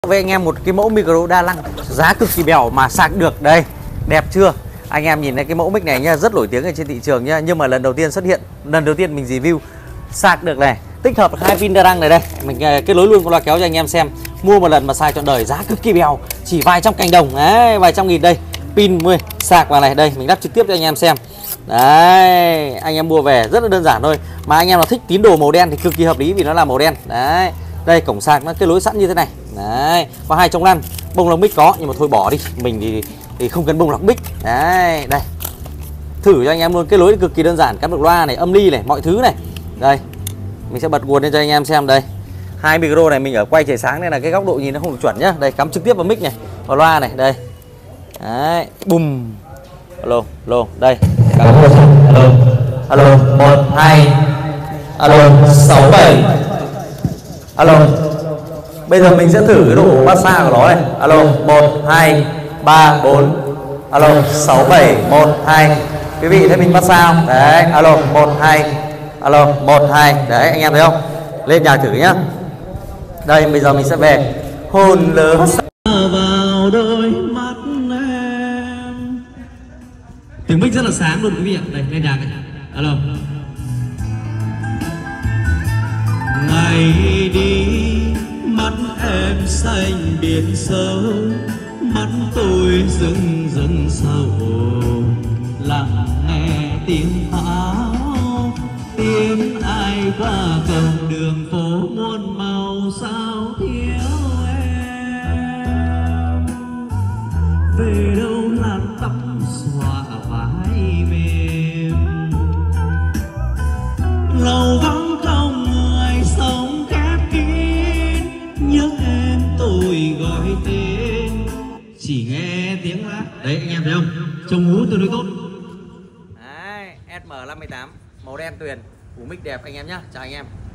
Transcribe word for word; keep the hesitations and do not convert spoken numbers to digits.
Với anh em một cái mẫu micro đa năng giá cực kỳ bèo mà sạc được. Đây, đẹp chưa? Anh em nhìn thấy cái mẫu mic này nhá, rất nổi tiếng ở trên thị trường nhá, nhưng mà lần đầu tiên xuất hiện, lần đầu tiên mình review. Sạc được này, tích hợp hai pin đa năng này đây. Mình kết nối luôn con loa kéo cho anh em xem. Mua một lần mà xài trọn đời, giá cực kỳ bèo, chỉ vài trăm cành đồng đấy, vài trăm nghìn đây. Pin mươi sạc vào này, đây mình lắp trực tiếp cho anh em xem. Đấy, anh em mua về rất là đơn giản thôi. Mà anh em nào thích tín đồ màu đen thì cực kỳ hợp lý vì nó là màu đen. Đấy. Đây, cổng sạc nó kết nối sẵn như thế này. Đấy, có hai chống lăn, bông lọc mic có nhưng mà thôi bỏ đi, mình thì, thì không cần bông lọc mic. Đấy, đây. Thử cho anh em luôn, kết nối cực kỳ đơn giản, cắm được loa này, âm ly này, mọi thứ này. Đây. Mình sẽ bật nguồn lên cho anh em xem đây. Hai micro này mình ở quay trời sáng nên là cái góc độ nhìn nó không được chuẩn nhá. Đây, cắm trực tiếp vào mic này, vào loa này, đây. Đấy, bùm. Alo, alo, đây. Alo, alo, một, hai, alo, sáu, bảy. Alo. Bây giờ mình sẽ thử cái độ massage của nó này. Alo, một, hai, ba, bốn. Alo, sáu, bảy, một, hai. Quý vị thấy mình massage không? Đấy, alo, một, hai. Alo, một, hai. Đấy, anh em thấy không? Lên nhạc thử nhá. Đây, bây giờ mình sẽ về hôn lớn vào đôi mắt em. Tiếng mic rất là sáng luôn quý vị ạ. Đây, lên nhạc này. Alo. Ngày đi mắt em xanh biển sâu, mắt tôi rưng rưng sầu, lặng nghe tiếng pháo, tiếng ai qua cầu đường phố muôn màu sao thiếu em. Về đâu làn tóc xõa vai mềm, lầu vắng không người sống khép kín, nhớ em tôi gọi tên, chỉ nghe tiếng hát. Đấy anh em thấy không, trông hú tương đối tốt. Đấy, S M năm mươi tám màu đen tuyền, củ mic đẹp anh em nhá. Chào anh em.